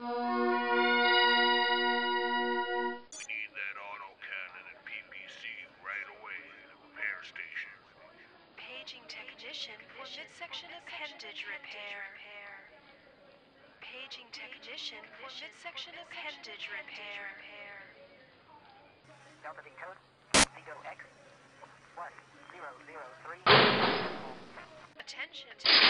Need that autocannon and PPC right away at the repair station. Paging technician for midsection appendage repair. Paging technician for midsection appendage repair. Delta V code, Vigo X, 1003. Attention.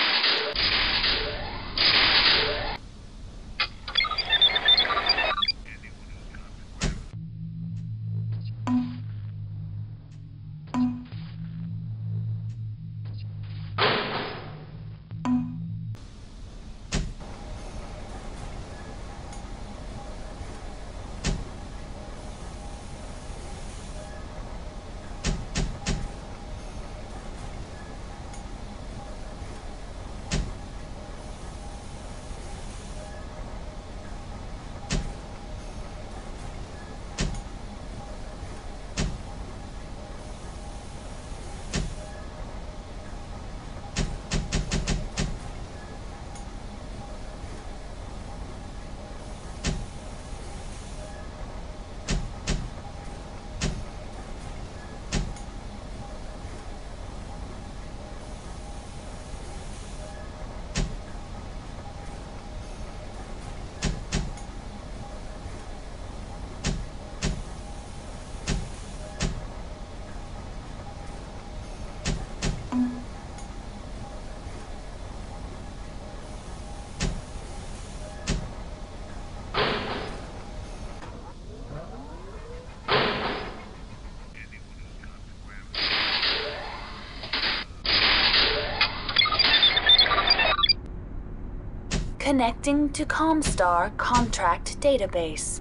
Connecting to Comstar contract database.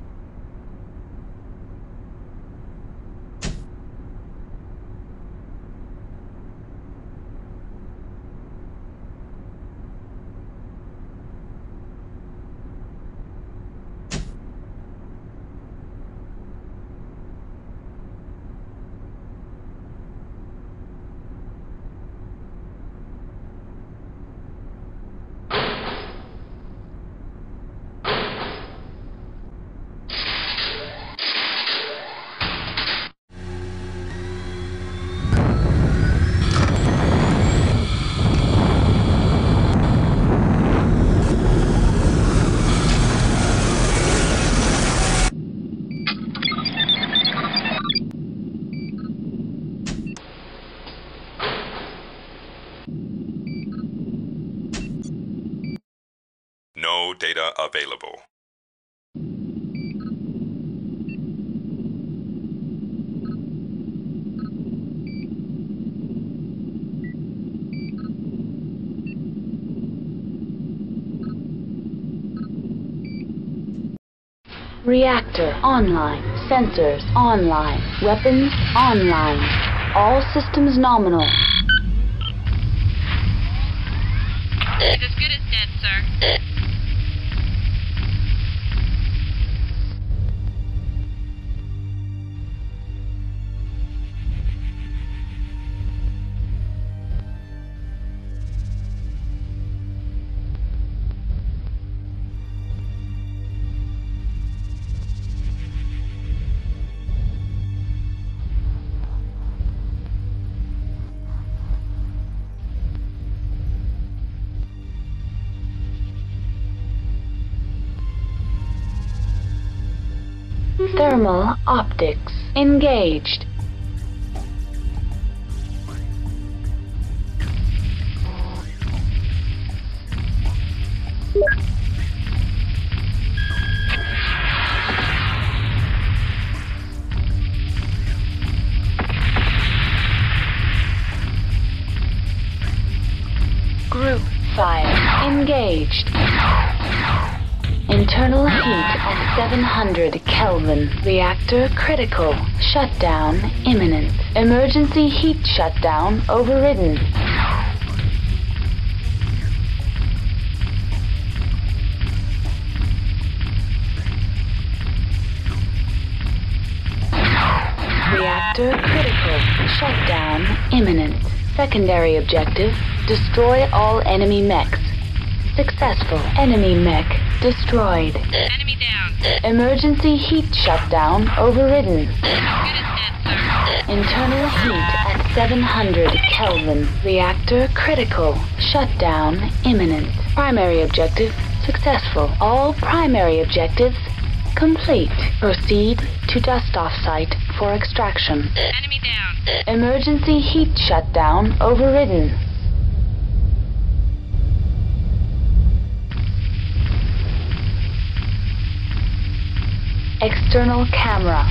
No data available. Reactor online. Sensors online. Weapons online. All systems nominal. It's as good as dead, sir. Thermal optics engaged. Group fire engaged. Internal heat at 700 Kelvin. Reactor critical. Shutdown imminent. Emergency heat shutdown overridden. Reactor critical. Shutdown imminent. Secondary objective: destroy all enemy mechs. Successful. Enemy mech destroyed. Enemy down. Emergency heat shutdown overridden. As good as dead, sir. Internal heat at 700 Kelvin. Reactor critical. Shutdown imminent. Primary objective successful. All primary objectives complete. Proceed to dust-off site for extraction. Enemy down. Emergency heat shutdown overridden. External camera.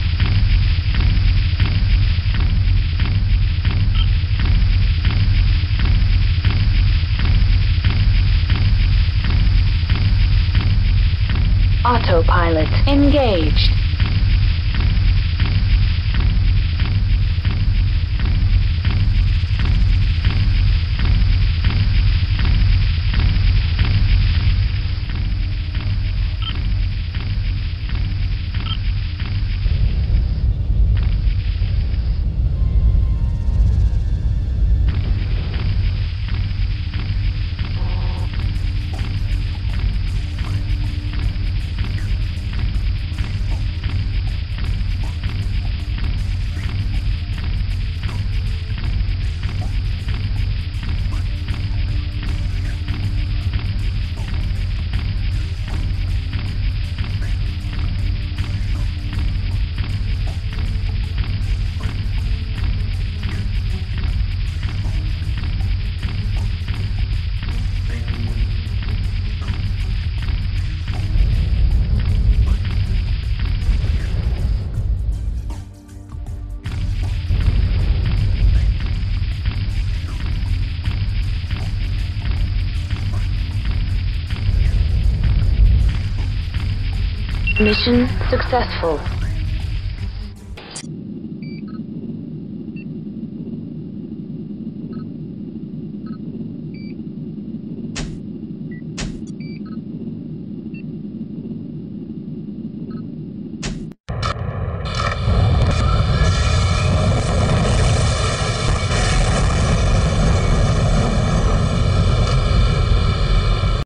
Autopilot engaged. Mission successful.